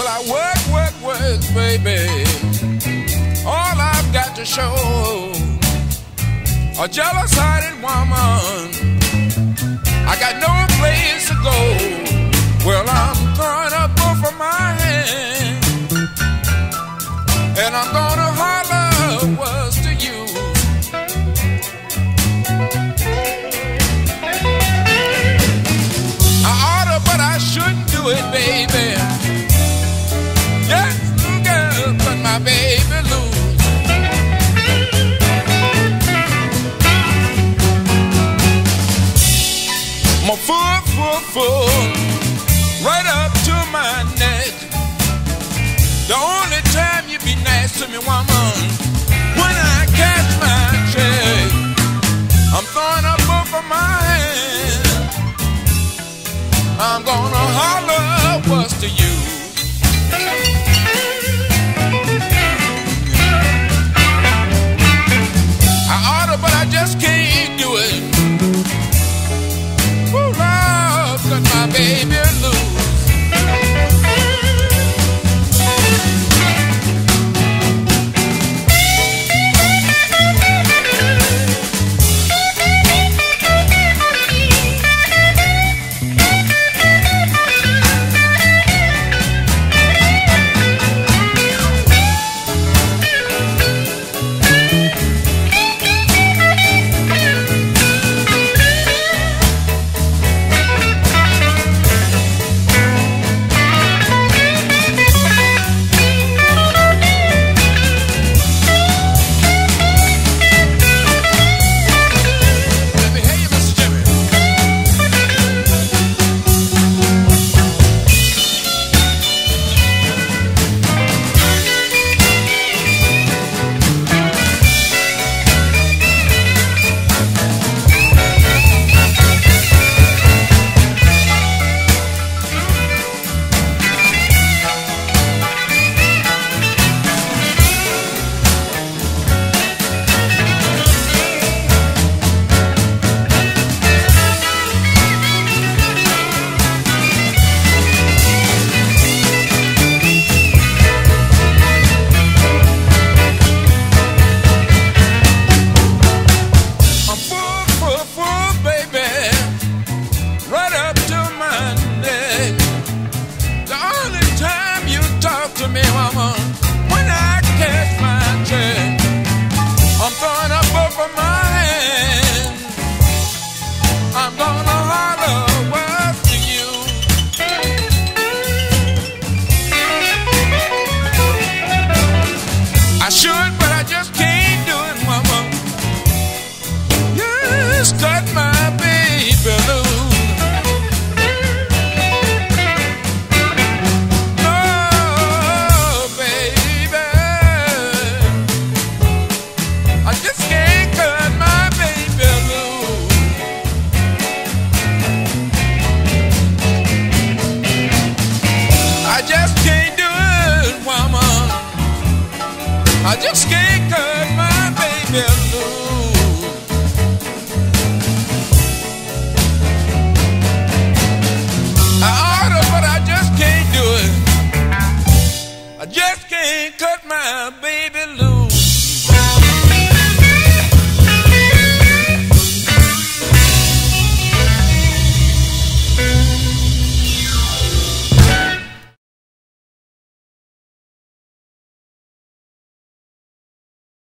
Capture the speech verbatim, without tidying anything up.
Well, I work, work, work, baby. All I've got to show a jealous-hearted woman. I got no place to go. Well, I'm throwing up both of my hands, and I'm gonna holler what's to you. I oughta, but I shouldn't do it, baby. Yes, girl, cut my baby loose. My foot, foot, foot, right up to my neck. The only time you be nice to me, woman, when I catch my check. I'm throwing up both of my hands. I'm gonna holler what's to you. I oughta, but I just can't do it. Ooh, Lord, cut my baby loose. I just can't cut my baby loose. I oughta, but I just can't do it. I just can't cut my baby loose.